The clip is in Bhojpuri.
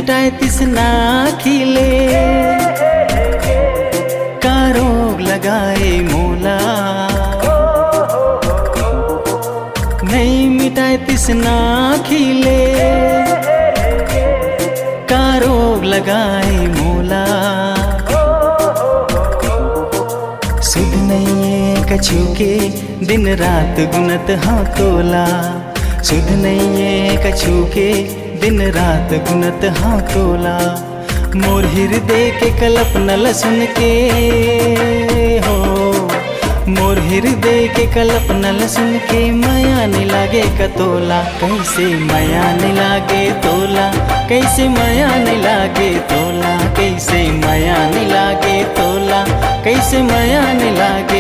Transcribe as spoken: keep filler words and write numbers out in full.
मिटाए तिसना खिले, का रोग लगाए मोला। नहीं मिटाए तिसना खिले, का रोग लगाए मोला। सुध नहीं है कछु के दिन रात गुनत हाँ तोला। सुध नहीं है कछु के दिन रात गुनत हाँ तोला। मोर हृदय के कल्पना सुन के हो, मोर हृदय के कल्पना सुन के माया नहीं लागे कतोला। कैसे माया नहीं लागे तोला, कैसे माया नहीं लागे तोला, कैसे माया नहीं लागे तोला, कैसे माया नहीं लागे